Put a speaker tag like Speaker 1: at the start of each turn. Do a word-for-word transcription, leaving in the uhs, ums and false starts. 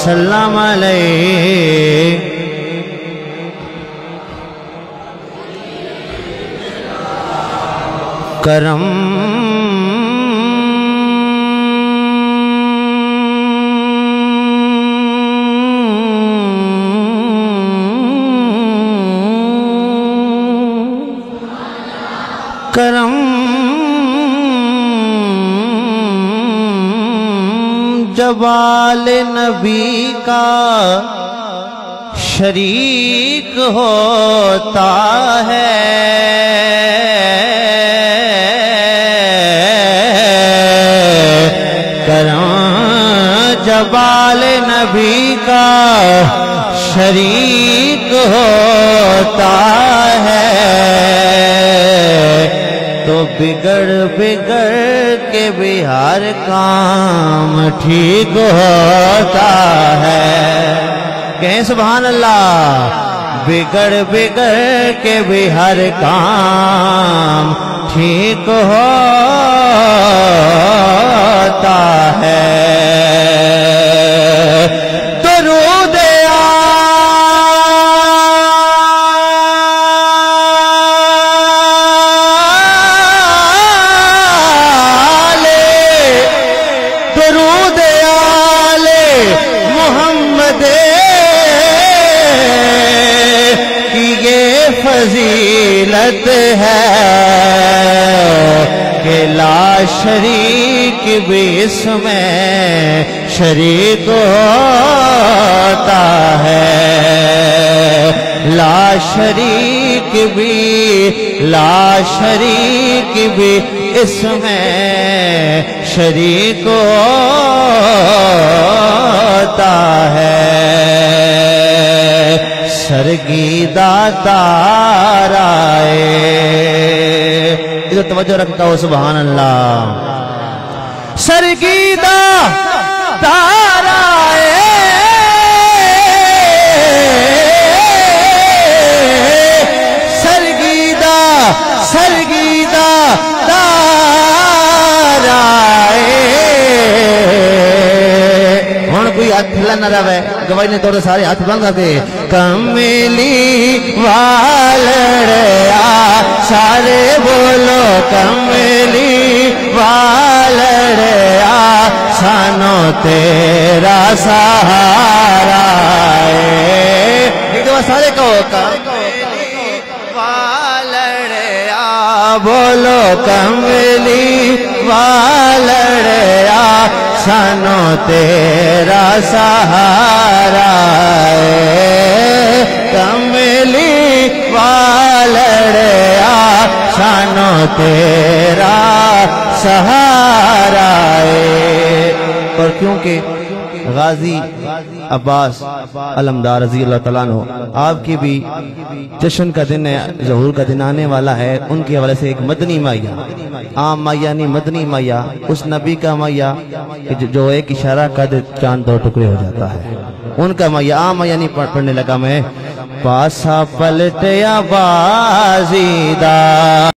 Speaker 1: وسلم علیہ کرم کرم جبال نبی کا شریک ہوتا ہے، کرم جبال نبی کا شریک ہوتا ہے، تو بگڑ بگڑ کے بھی ہر کام ٹھیک ہوتا ہے۔ کہیں سبحان اللہ۔ بگڑ بگڑ کے بھی ہر کام ٹھیک ہوتا ہے۔ درود درود آل محمد کی یہ فضیلت ہے کہ لا شریک بھی اس میں شریک ہوتا ہے، لا شریک بھی لا شریک بھی اس میں شریک ہوتا ہے۔ سرگیدہ تارائے، ادھر توجہ رکھتا ہو سبحان اللہ۔ سرگیدہ تارائے سرگیدہ سرگیدہ ہون کوئی ہاتھ کھلا نہ رہے، گواہی نے توڑے سارے ہاتھ بند کرتے۔ کملی والڑیا سارے بولو، کملی والڑیا سانو تیرا سہارا ہے۔ ایک دفعہ سارے کہو، کملی والڑیا بولو، کملی والڑیا سانو تیرا سہارا ہے، کملی والڑیا سانو تیرا سہارا ہے۔ پر کیونکہ غازی عباس علمدار رضی اللہ تعالیٰ عنہ آپ کی بھی جشن کا دن ہے، ظہور کا دن آنے والا ہے، ان کے حوالے سے ایک مدنی مائیا، عام مائیا نہیں مدنی مائیا، اس نبی کا مائیا جو ایک اشارہ کا چاند دو ٹکڑے ہو جاتا ہے، ان کا مائیا، عام مائیا نہیں پڑھنے لگا میں۔ پاسا پلٹیا بازیدہ